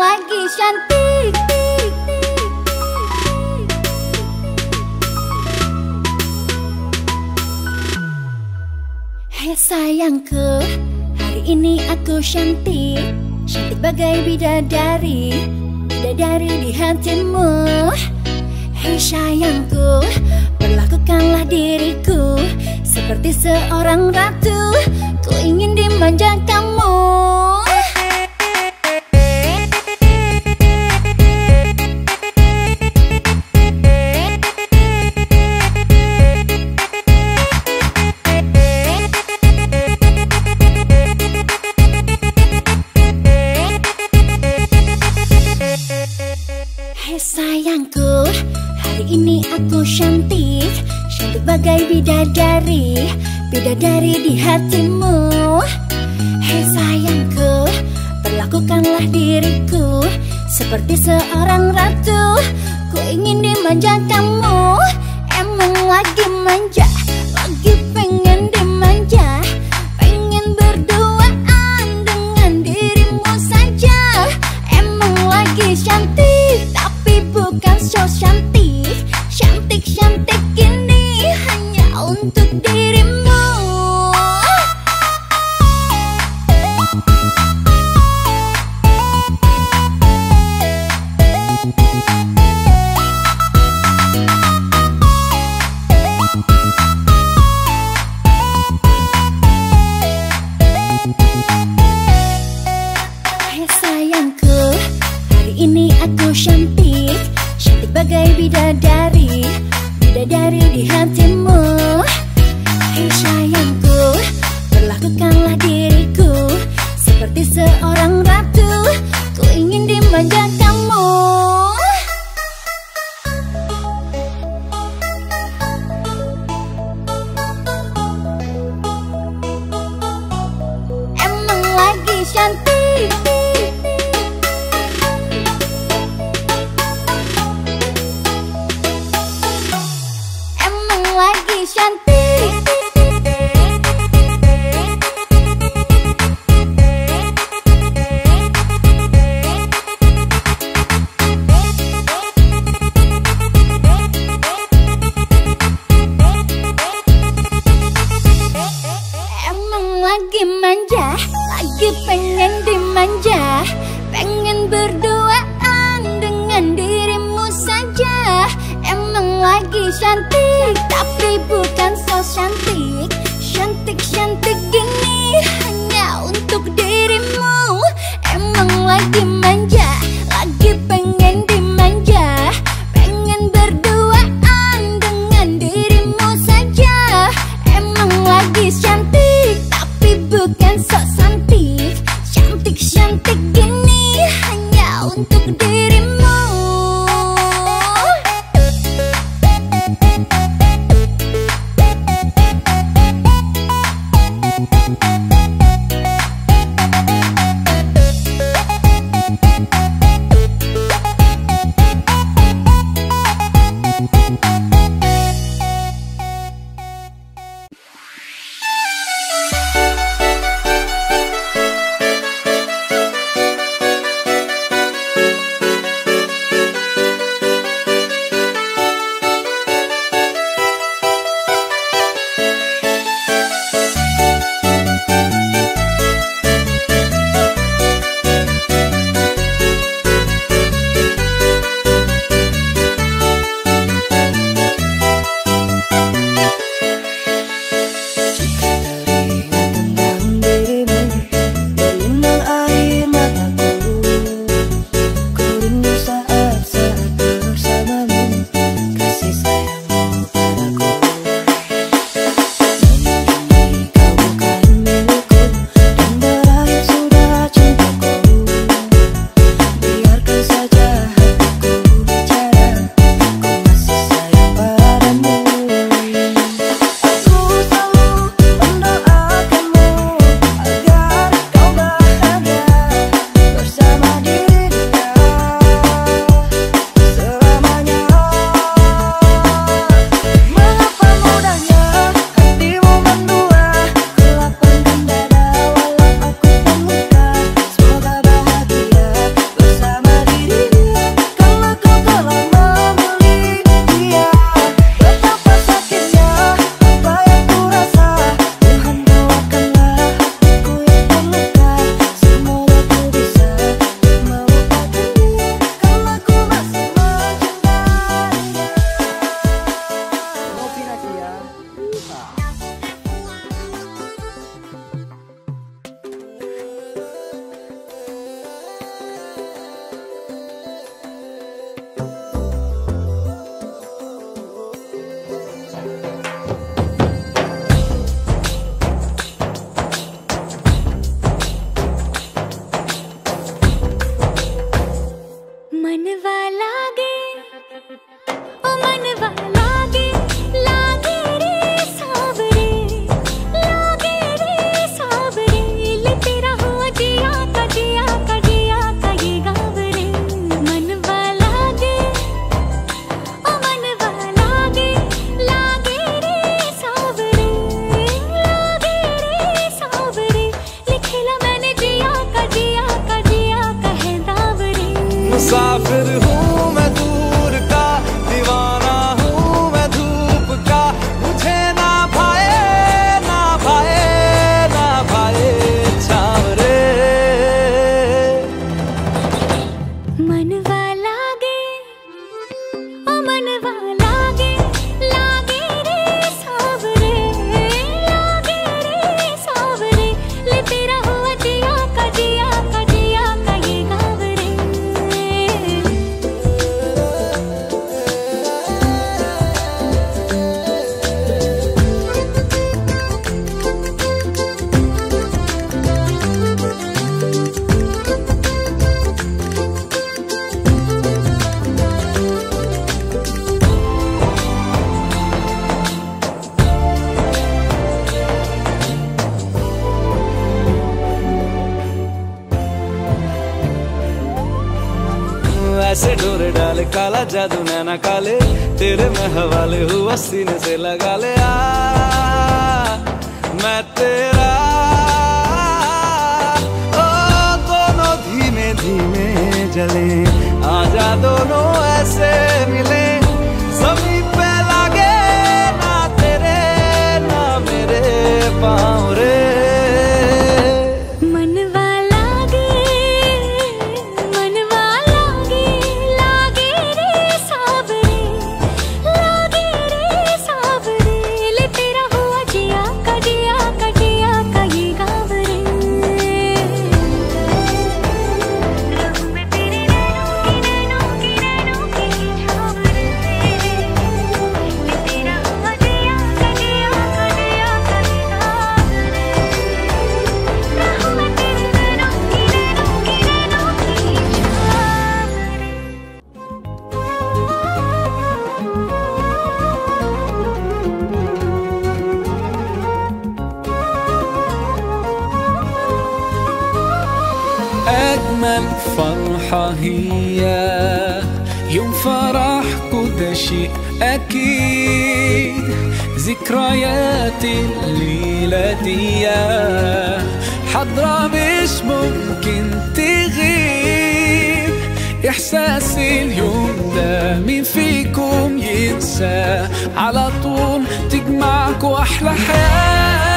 lagi cantik. Hei sayangku, hari ini aku cantik, cantik bagai bidadari, bidadari di hatimu. Hei sayangku, perlakukanlah diriku seperti seorang ratu, ku ingin dimanja kamu. Hei sayangku, hari ini aku cantik, cantik bagai bidadari, bidadari di hatimu. Hei sayangku, perlakukanlah diriku seperti seorang ratu, ku ingin dimanja kamu. Emang lagi manja, lagi pengen dimanja, pengen berduaan dengan dirimu saja. Emang lagi cantik, tapi bukan so cantik, cantik-cantik ini hanya untuk dirimu. Hei sayangku, hari ini aku cantik, cantik bagai bidadari, bidadari di hatimu. Hei sayangku, perlakukanlah diriku seperti seorang ratu, ku ingin dimanja kamu. Emang lagi cantik, emang lagi cantik. Emang lagi manja, lagi pengen dimanja, pengen berduaan dengan dirimu saja. Emang lagi cantik, tapi bukan so cantik, cantik-cantik gini hanya untuk dirimu. Emang lagi manja, lagi pengen dimanja, pengen berduaan dengan dirimu saja. Emang lagi cantik, tapi bukan so cantik, cantik-cantik gini hanya untuk dirimu. काला जादू नैना काले, तेरे मैं हवाले हुआ सीने से लगा ले। मैं तेरा ओ दोनों धीमे धीमे जले, आजा दोनों ऐसे मिले, ज़मीं पे लागे ना तेरे ना मेरे पाँव रे। أجمل فرحة هي يوم فرح كل شيء أكيد، ذكريات الليلة دي حضرة مش ممكن تغيب. إحساس اليوم ده مين فيكم ينسى؟ على طول تجمعكوا أحلى حياة.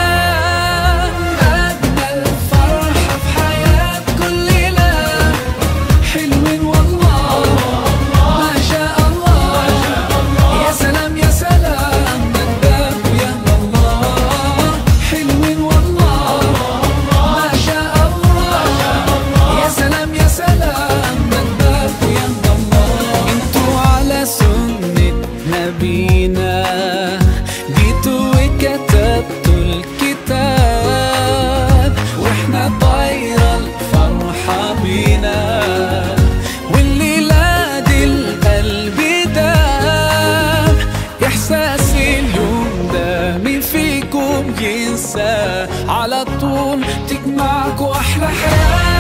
جيتوا وكتبتوا الكتاب، واحنا طايرة الفرحة بينا، والليلة دي القلب داب. إحساس اليوم ده مين فيكم ينسى؟ على طول تجمعكوا أحلى حياة.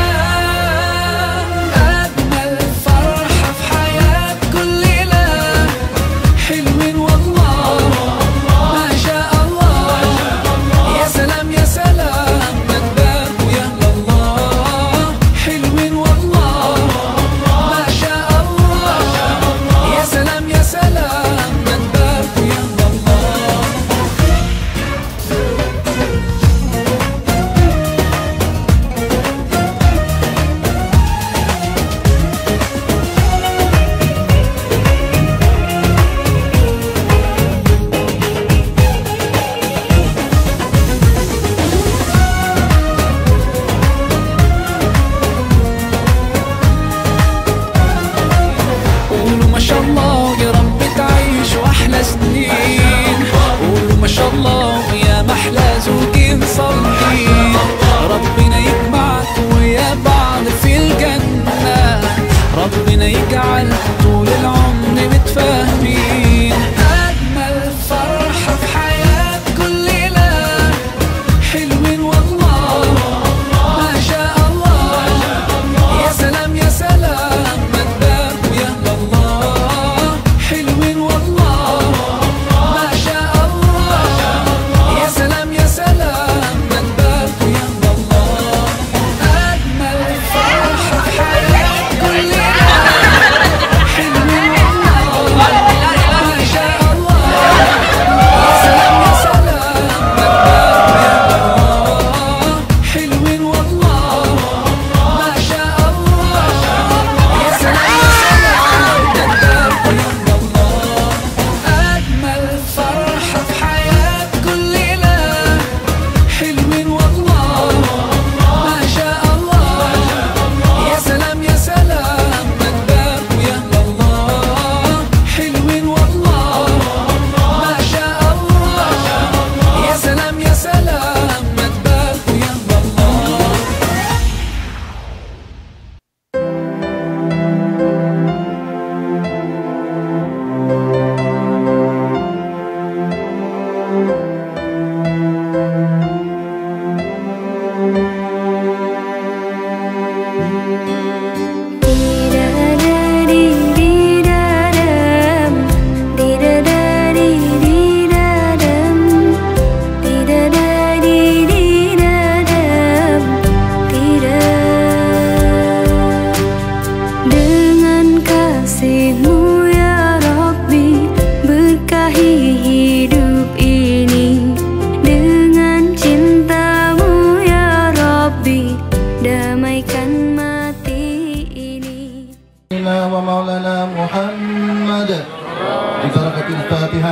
بركة الفاتحة.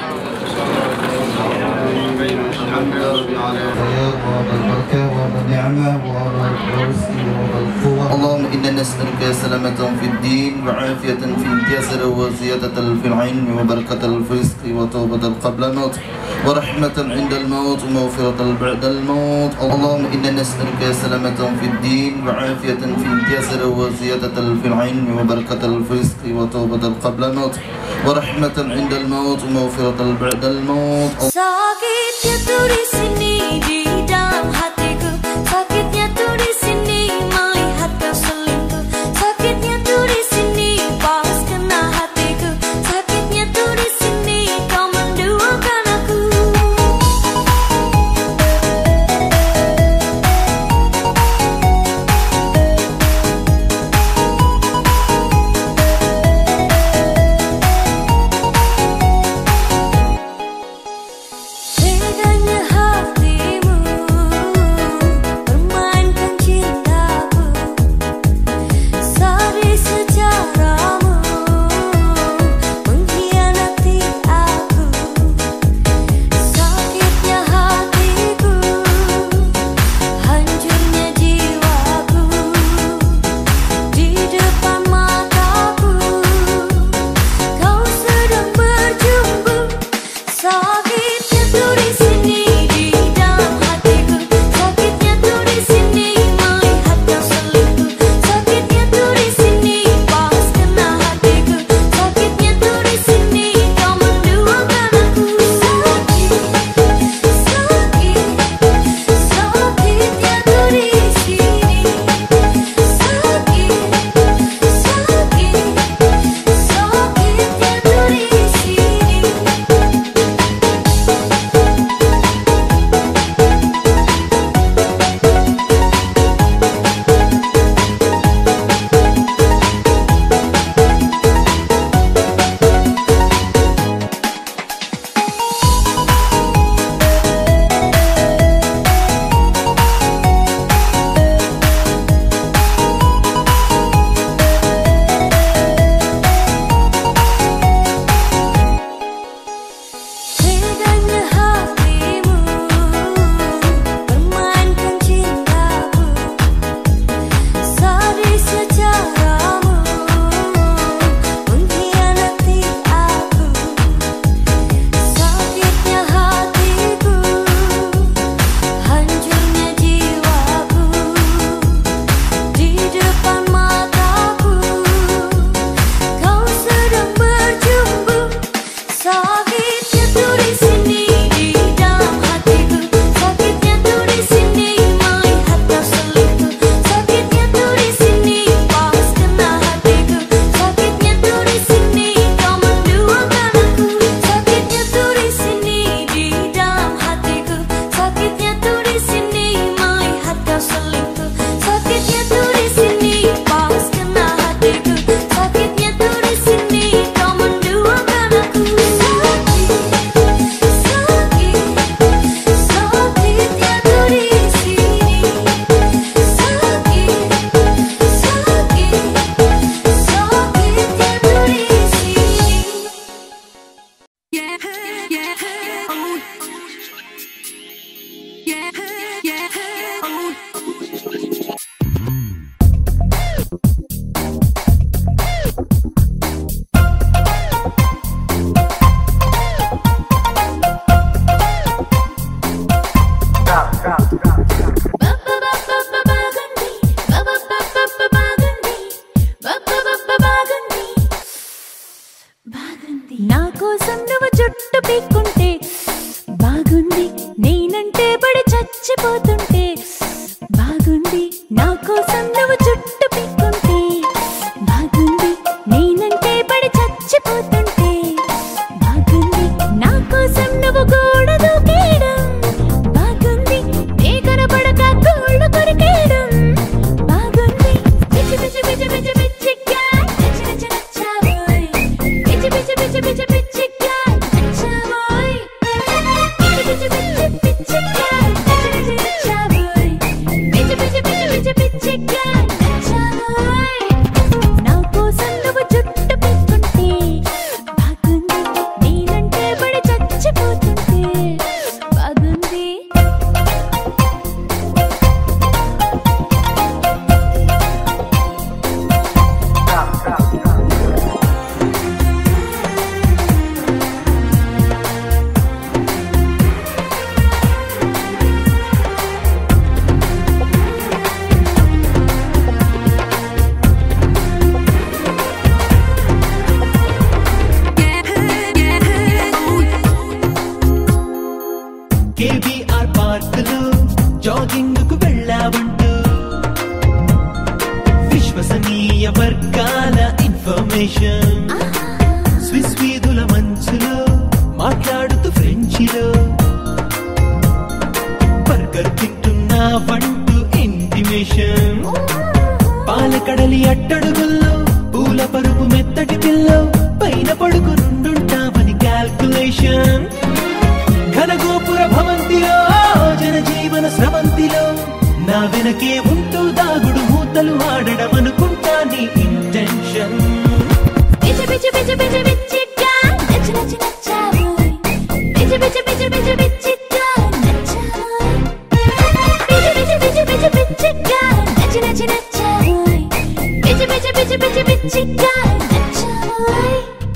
اللهم إنا نسألك سلامة في الدين وعافية في الجسد وزيادة في العلم وبركة في الرزق وتوبة قبل الموت ورحمة عند الموت ومغفرة بعد الموت. اللهم إنا نسألك سلامة في الدين وعافية في الجسد وزيادة في العلم وبركة في الرزق وتوبة قبل الموت ورحمة عند الموت ومغفرة بعد الموت. Sakitnya tuh di sini di dalam hatiku, sakitnya tuh di sini melihat kau selingkuh, sakitnya tuh di sini pas kena hatiku, sakitnya tuh di sini kau menduakan aku. Teganya hatimu permainkan cintaku, sari sejarahmu mengkhianati aku. Sakitnya hatiku, hancurnya jiwaku, di depan mataku kau sedang berjumpa. Sakitnya tuh di sini di dalam hatiku, sakitnya tuh di sini melihat kau selingkuh, sakitnya tuh di sini pas kena hatiku, sakitnya tuh di sini kau menduakan aku. Sakitnya tuh di sini, sakitnya tuh di sini. Teganya hatimu permainkan cintaku, sari sejarahmu mengkhianati aku. Sakitnya hatiku, hancurnya jiwaku, di depan mataku kau sedang berjumpa. Sakitnya tuh di sini di dalam hatiku, sakitnya tuh di sini melihat kau selingkuh, sakitnya tuh di sini pas kena hatiku, sakitnya tuh di sini kau menduakan aku. Sakitnya tuh di sini di dalam hatiku, sakitnya tuh di sini melihat kau selingkuh, sakitnya tuh di sini pas kena hatiku, sakitnya tuh di sini kau menduakan aku. Sakitnya tuh di sini, sakitnya tuh di sini. నా కోసం నువ్వు జుట్టు పీక్కుంటే బాగుంది, నేనంటే పడి చచ్చిపోతుంటే బాగుంది. నా కోసం నువ్వు జుట్టు పీక్కుంటే బాగుంది, నేనంటే పడి చచ్చిపోతుంటే బాగుంది. నా కోసం నువ్వు గోడ దూకేయడం బాగుంది, నే కనపడక గోళ్ళు కొరికేయడం బాగుంది. పిచ్చి పిచ్చి పిచ్చి పిచ్చి పిచ్చిగా నచ్చి నచ్చి నచ్చావోయ్, పిచ్చి పిచ్చి పిచ్చి పిచ్చి పిచ్చిగా నచ్చావోయ్, పిచ్చి పిచ్చి పిచ్చి పిచ్చిగా నచ్చి నచ్చి నచ్చావోయ్, పిచ్చి పిచ్చి పిచ్చి పిచ్చి పిచ్చిగా స్టేషన్ ఘనగోపుర భవంతిలో జనజీవన స్రవంతిలో నా వెనకే ఉంటూ దాగుడు మూతలు ఆడడం అనుకుంటా నీ ఇంటెన్షన్ బిజి బిజి బిజి బిజి బిజిగా నచ్చి నచ్చి నచ్చావోయ్ బిజి బిజి బిజి బిజి బిజిగా నచ్చావోయ్ బిజి బిజి బిజి బిజి బిజిగా నచ్చి నచ్చి నచ్చావోయ్ బిజి బిజి బిజి బిజి బిజిగా నచ్చావోయ్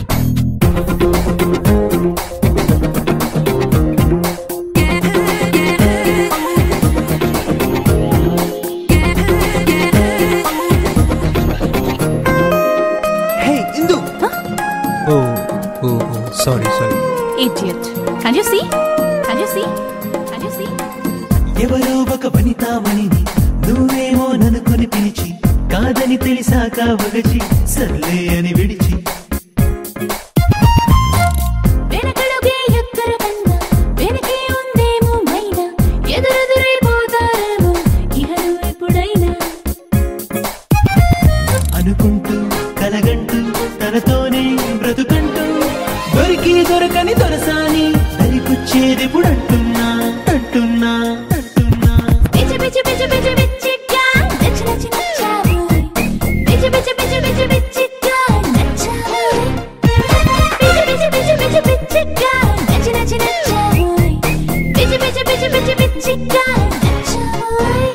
Sorry. Idiot. Can you see? Can you see? Can you see? ఎవరో ఒక వనితామణిని నువ్వేమో ననుకొని పిలిచి కాదని తెలిసాక వగచి సర్లే అని విడిచి వెనకడుగే ఎక్కర కన్నా వెనకే ఉందేమో మైనా ఎదురెదురైపోతారేమో ఇహను ఎప్పుడైనా అనుకుంటూ కలగంటూ తనతోనే బ్రతుకంటూ దొరికి దొరకని దొరసాని దరికొచ్చేదెప్పుడు అంటున్నా అంటున్నా అంటున్నా బిజి బిజి బిజి బిజి బిజిగా నచ్చి నచ్చి నచ్చావోయ్ బిజి బిజి బిజి బిజి బిజిగా నచ్చావోయ్ బిజి బిజి బిజి బిజి బిజిగా నచ్చి నచ్చి నచ్చావోయ్ బిజి బిజి బిజి బిజి బిజిగా నచ్చావోయ్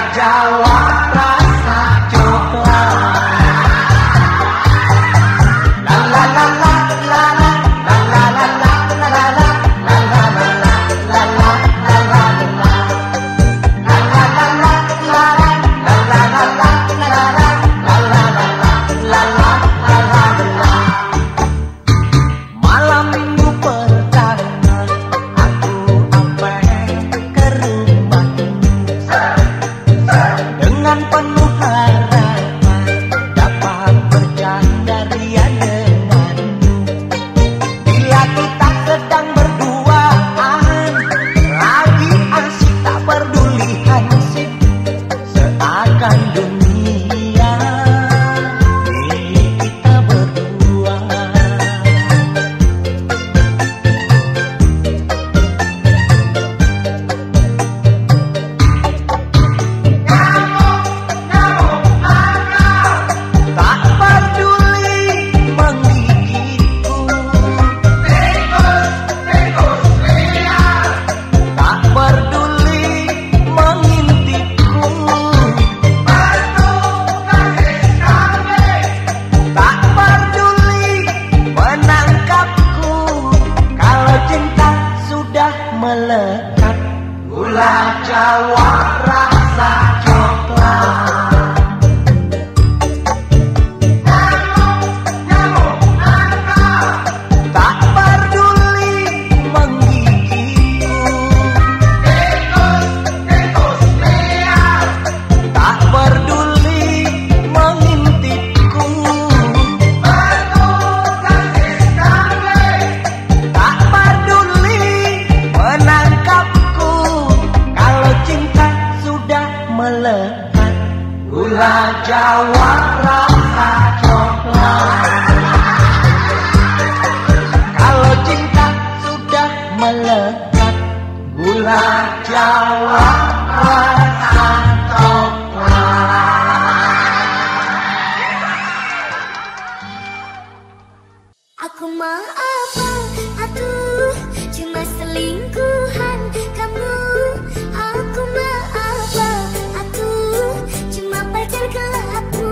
Jawa rasa coklat. La la la la la la la la la la la la la la la la la malam minggu pertama aku sampai ke rumahmu dengan penuh harapan dapat bercanda ria denganmu. Bila kita sedang berduaan lagi asik tak peduli hansip seakan dunia milik kita berdua. Tak peduli menggigitku, tak peduli mengintipku, tak peduli menangkapku. Kalau cinta sudah melekat, gula Jawa rasa coklat. Tak peduli menggigitku, tak peduli mengintipku, tak peduli menangkapku. Kalau cinta sudah melekat, gula Jawa rasa coklat. Kalau cinta sudah melekat, gula Jawa rasa coklat. Aku mau apa? Aduh, cuma selingkuhan kamu. Aku mau apa? Aduh, cuma pacar gelapmu.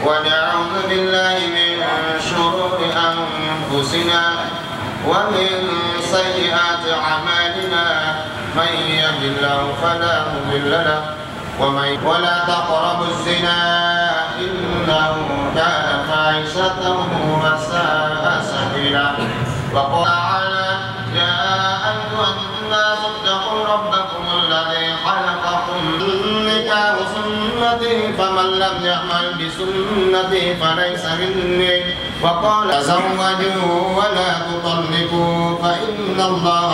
ونعوذ بالله من شرور أنفسنا ومن سيئات أعمالنا من يهد الله فلا مضل له ولا تقربوا الزنا إنه كان فاحشة وساء سبيلا وقال تعالى يا أيها الناس اتقوا ربكم الذي خلقكم من نكاح سنتي فمن لم يعمل بسنتي فليس مني وقال تزوجوا ولا تطلقوا فإن الله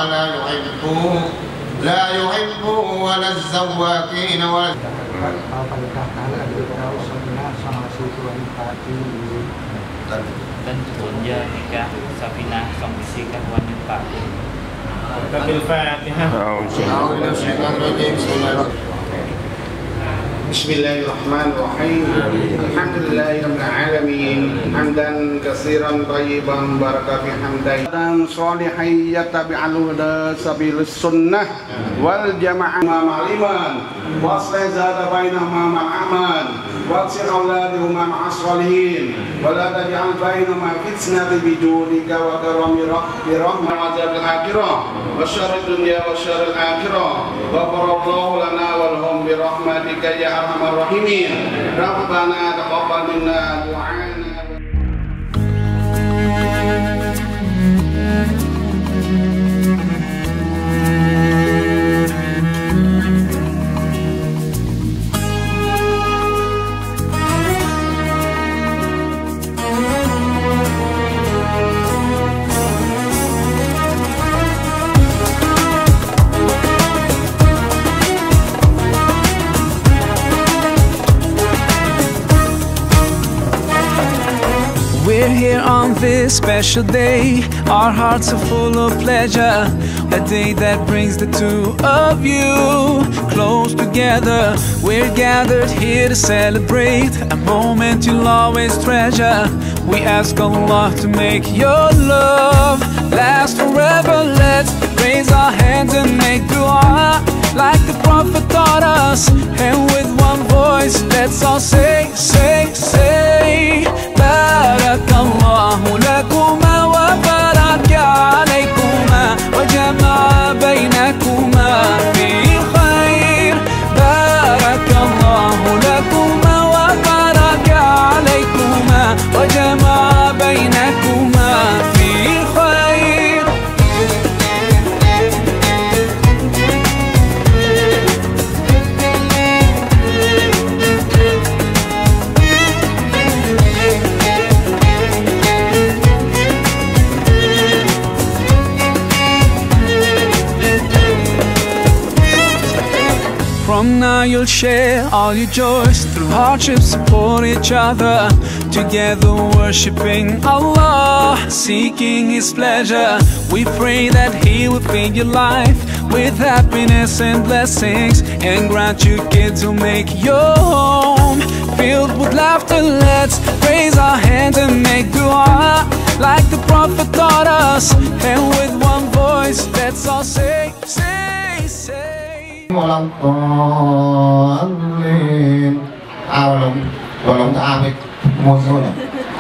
لا يحب ولا الزواكين ولا dan turunnya nikah Safinah sang isi kawan Pak. بسم الله الرحمن الرحيم الحمد لله رب العالمين حمدا كثيرا طيبا مباركا في حمده صالحا يتبع الهدى سبيل السنة والجماعة مع الإيمان واصلح ذات بينهما مع الأعمال واغسل أولادهما مع الصالحين ولا تجعل بينهما فتنة بجودك وكرم برحمة عذاب الآخرة وشر الدنيا وشر الآخرة غفر الله لنا ولهم برحمتك يا أرحم الراحمين ربنا تقبل منا دعانا. We're here on this special day. Our hearts are full of pleasure. A day that brings the two of you close together. We're gathered here to celebrate a moment you'll always treasure. We ask Allah to make your love last forever. Let's raise our hands and make dua like the Prophet taught us. And with one voice, let's all say, say, say, Barakallahu lakuma wa baraka alaykuma wa jama'a baynakuma fi khair. Barakallahu lakuma wa baraka alaykuma wa jama'a baynakuma fi khair. From now you'll share all your joys. Through hardships support each other. Together worshipping Allah, seeking His pleasure. We pray that He will fill your life with happiness and blessings, and grant you kids who make your home filled with laughter. Let's raise our hands and make dua like the Prophet taught us. And with one voice, let's all say, say, say. Walang thalin. Walang ta'amik. Muzuna.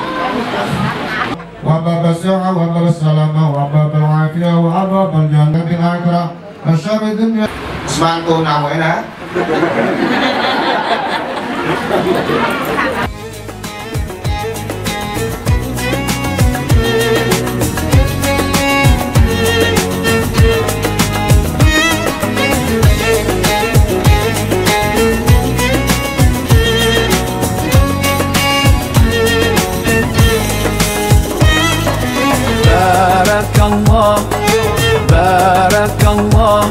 وباب السعة وباب السلامة وباب العافية وباب الجنة الآخرة الشر الدنيا. اسمعوا كونا وين ها؟ Barakallah, Barakallah,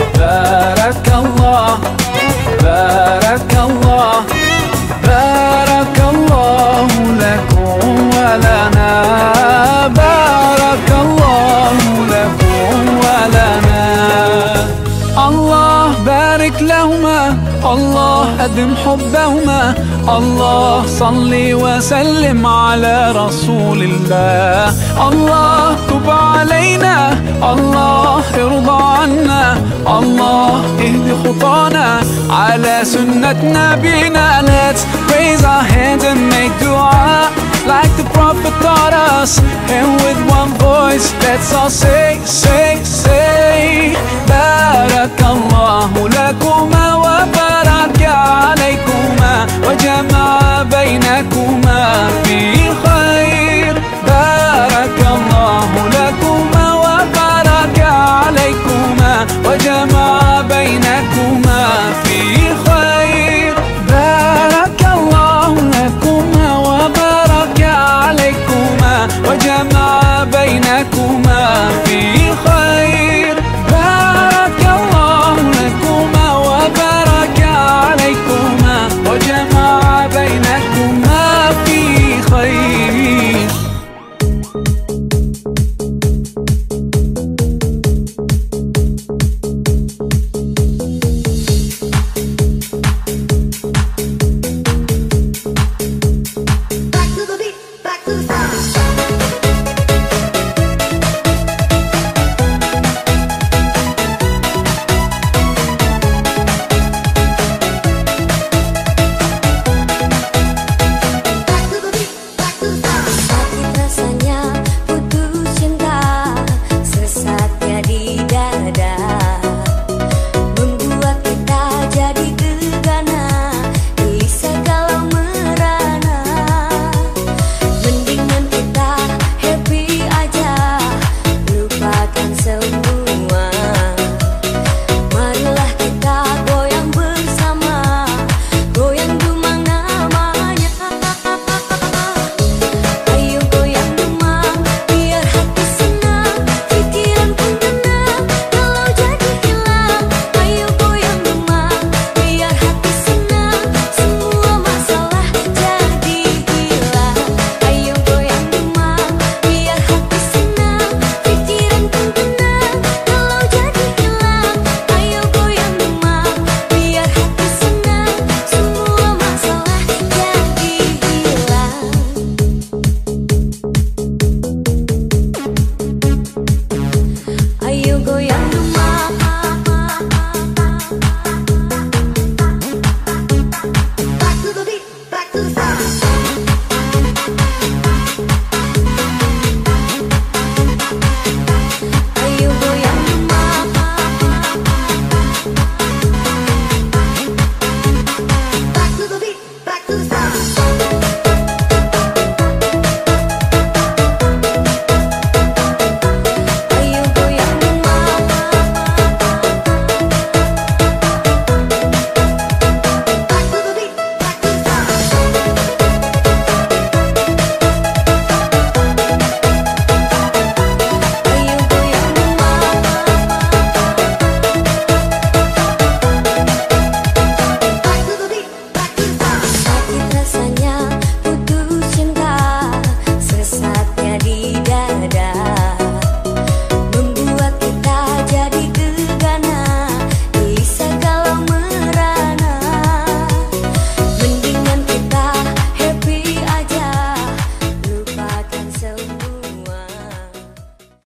Barakallah, Barakallah, Barakallah. الله أدم حبهما. الله صلي وسلم على رسول الله. الله تب علينا، الله ارضى عنا، الله اهدي خطانا على سنة نبينا. Let's raise our hands and make dua like the Prophet taught us, and with one voice let's all say, say, say, Barakallahu lakuma wa